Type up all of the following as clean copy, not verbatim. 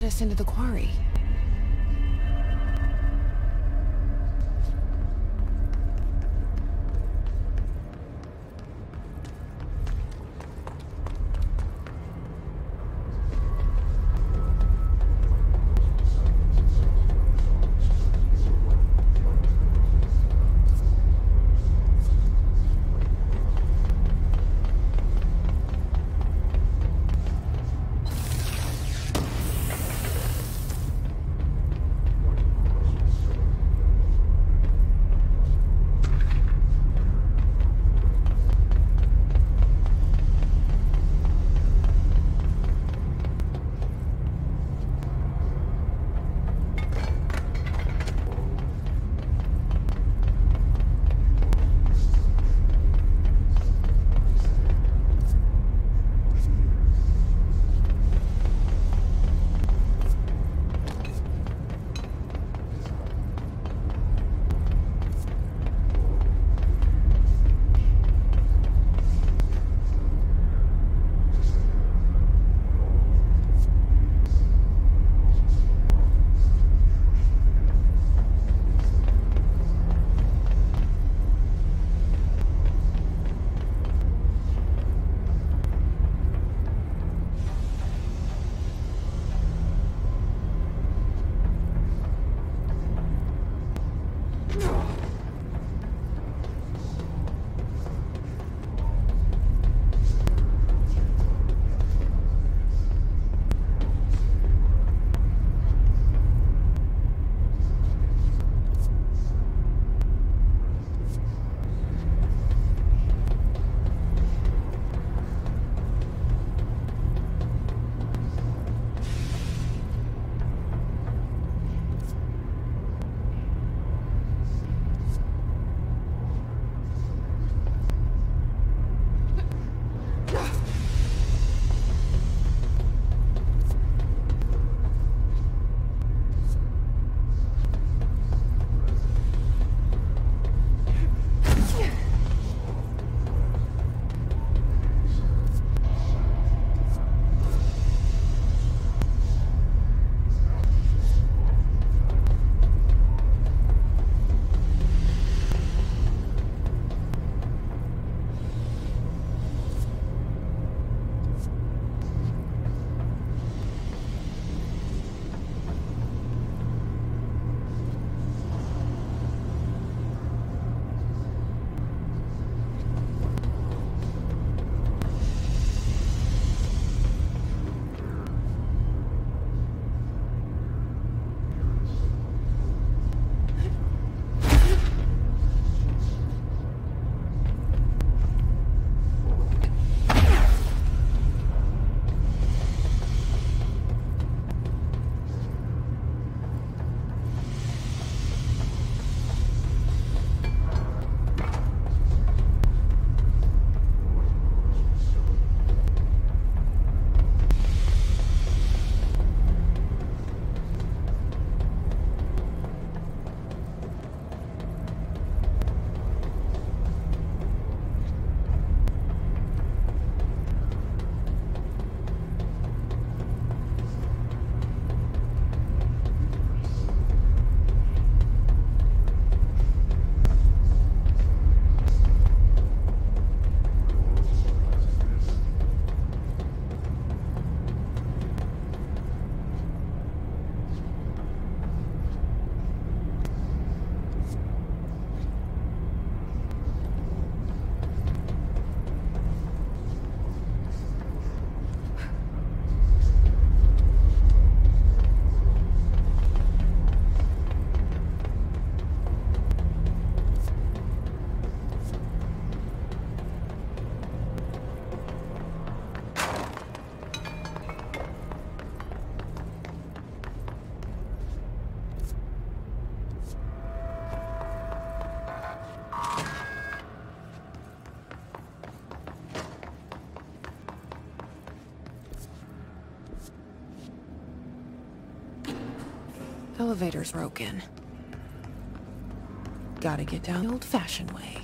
us into the quarry. Elevator's broken. Gotta get down the old-fashioned way.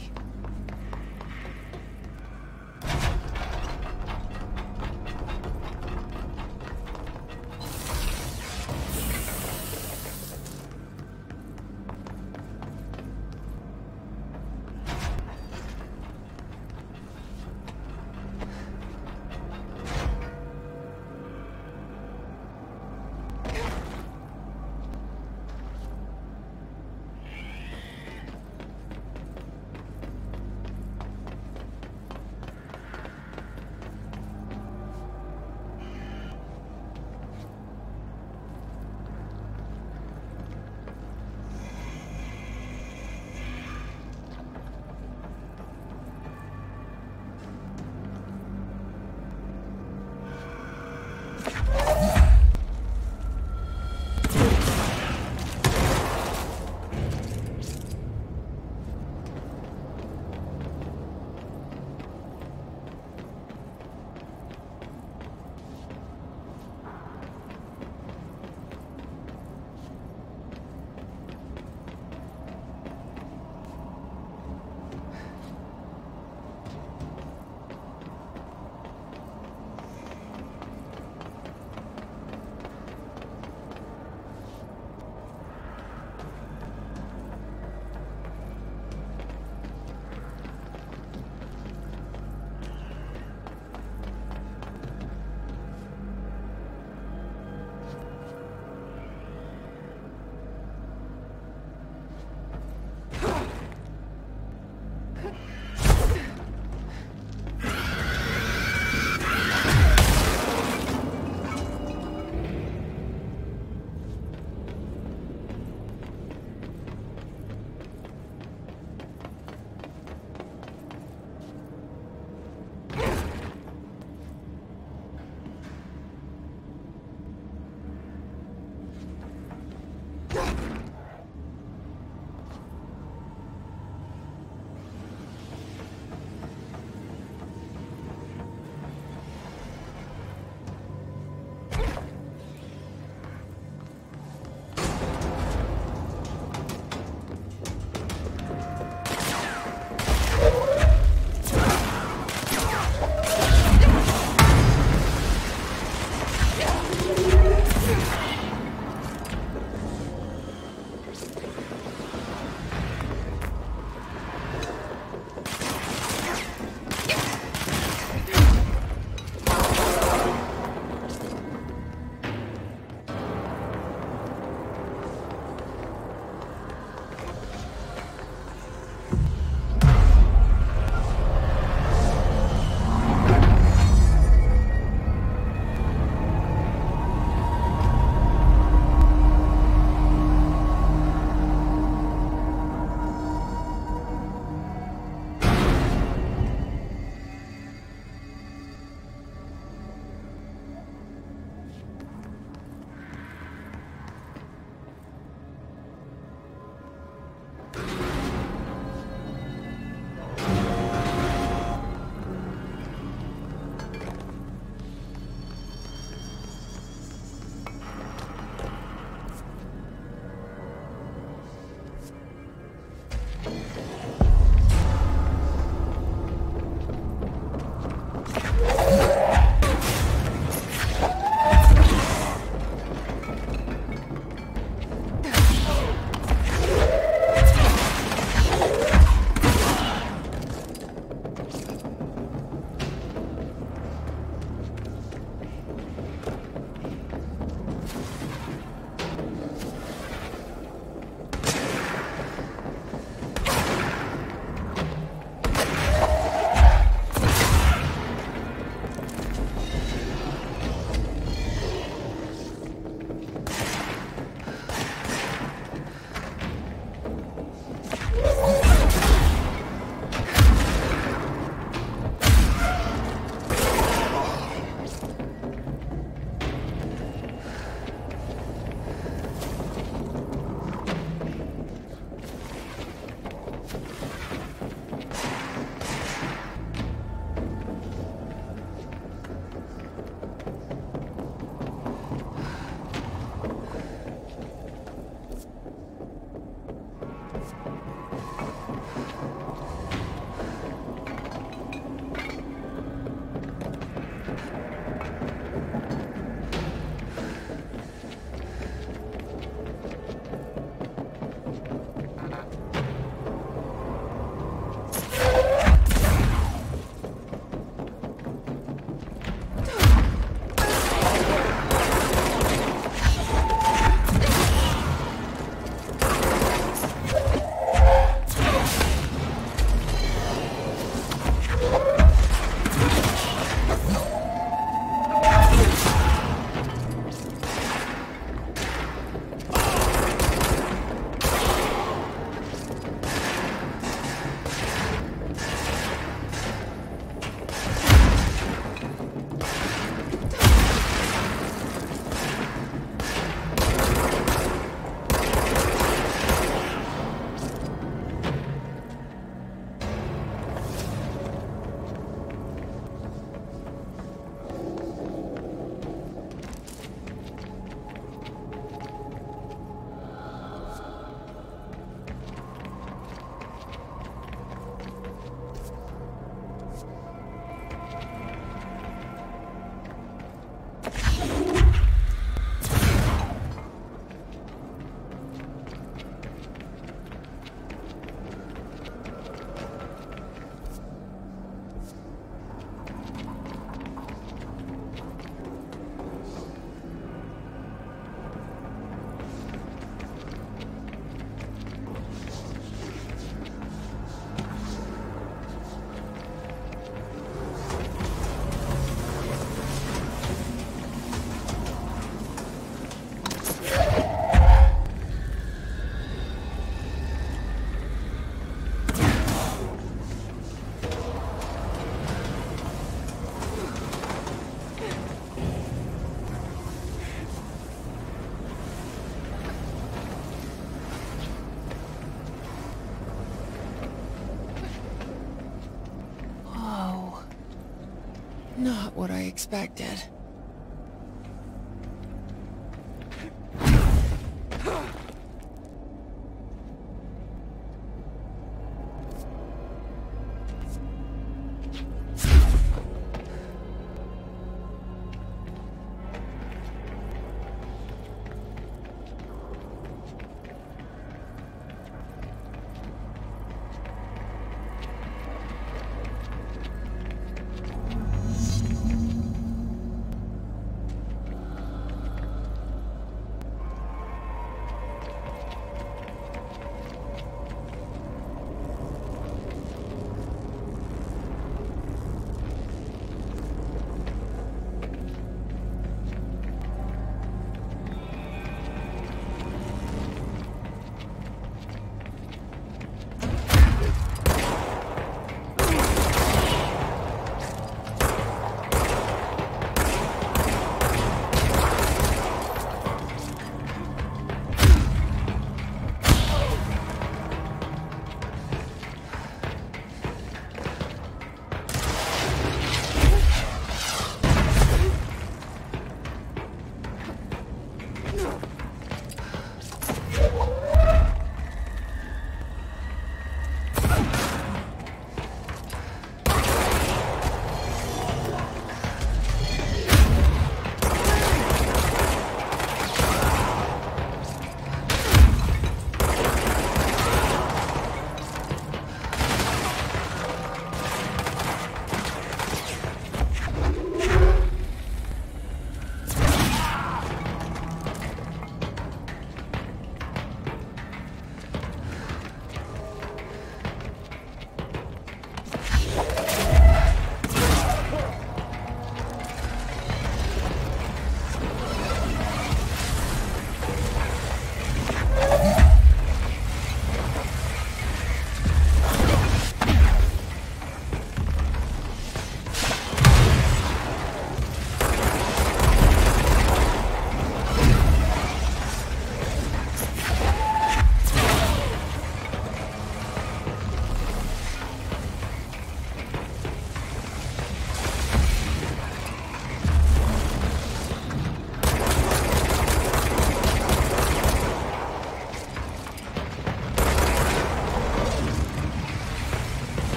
Not what I expected.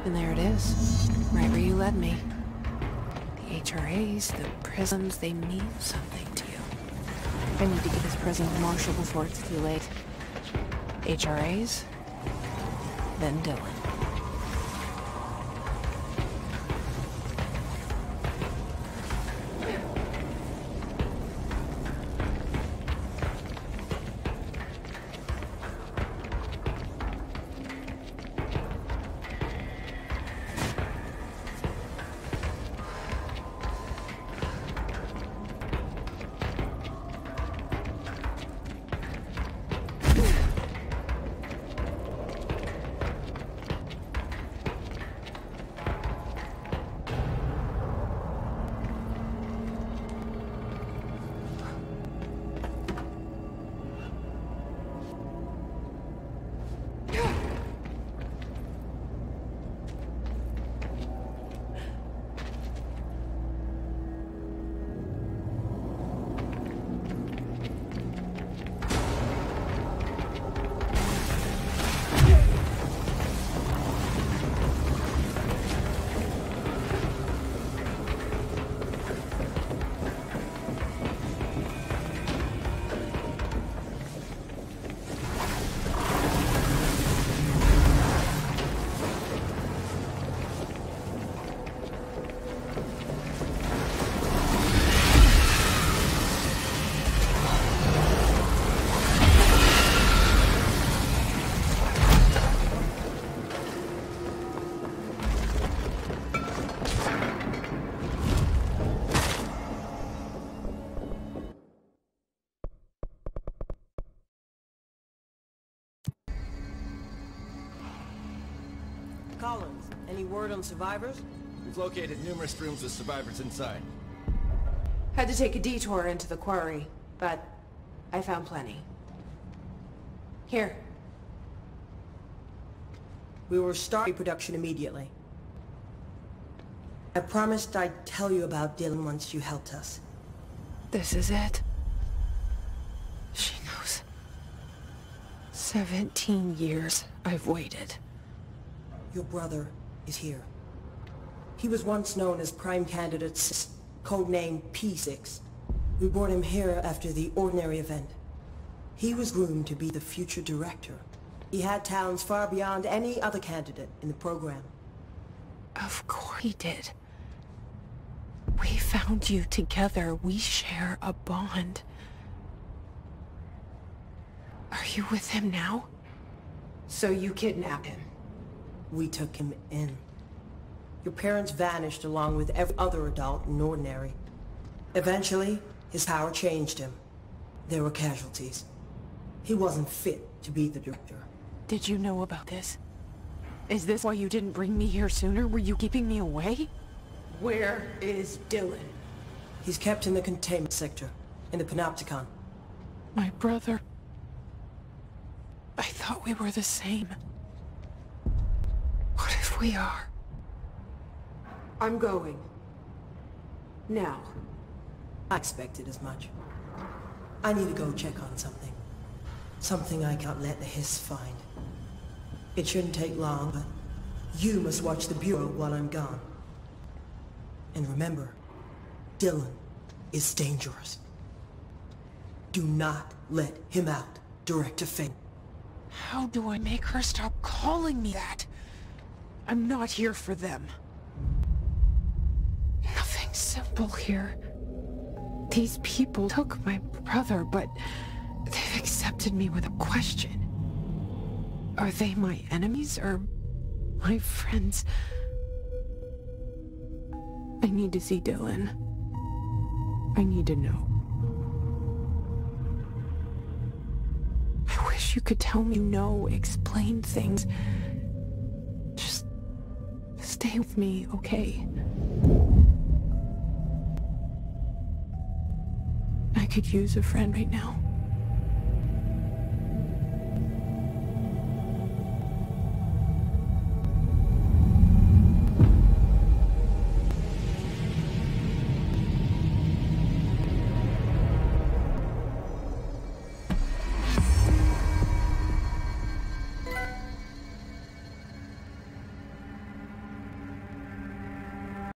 And there it is, right where you led me. The HRAs, the prisms, they mean something to you. I need to get this prison to Marshall before it's too late. HRAs, then Dylan. Collins, any word on survivors? We've located numerous rooms with survivors inside. Had to take a detour into the quarry, but I found plenty. Here. We will start reproduction immediately. I promised I'd tell you about Dylan once you helped us. This is it. She knows. 17 years I've waited. Your brother is here. He was once known as Prime Candidate 6, codename P6. We brought him here after the ordinary event. He was groomed to be the future director. He had talents far beyond any other candidate in the program. Of course he did. We found you together. We share a bond. Are you with him now? So you kidnapped him? We took him in. Your parents vanished along with every other adult in Ordinary. Eventually, his power changed him. There were casualties. He wasn't fit to be the director. Did you know about this? Is this why you didn't bring me here sooner? Were you keeping me away? Where is Dylan? He's kept in the containment sector, in the Panopticon. My brother. I thought we were the same. What if we are? I'm going. Now. I expected as much. I need to go check on something. Something I can't let the Hiss find. It shouldn't take long, but you must watch the Bureau while I'm gone. And remember, Dylan is dangerous. Do not let him out, Director Faden. How do I make her stop calling me that? I'm not here for them. Nothing simple here. These people took my brother, but they've accepted me with a question. Are they my enemies or my friends? I need to see Dylan. I need to know. I wish you could tell me explain things. Just stay with me, okay? I could use a friend right now.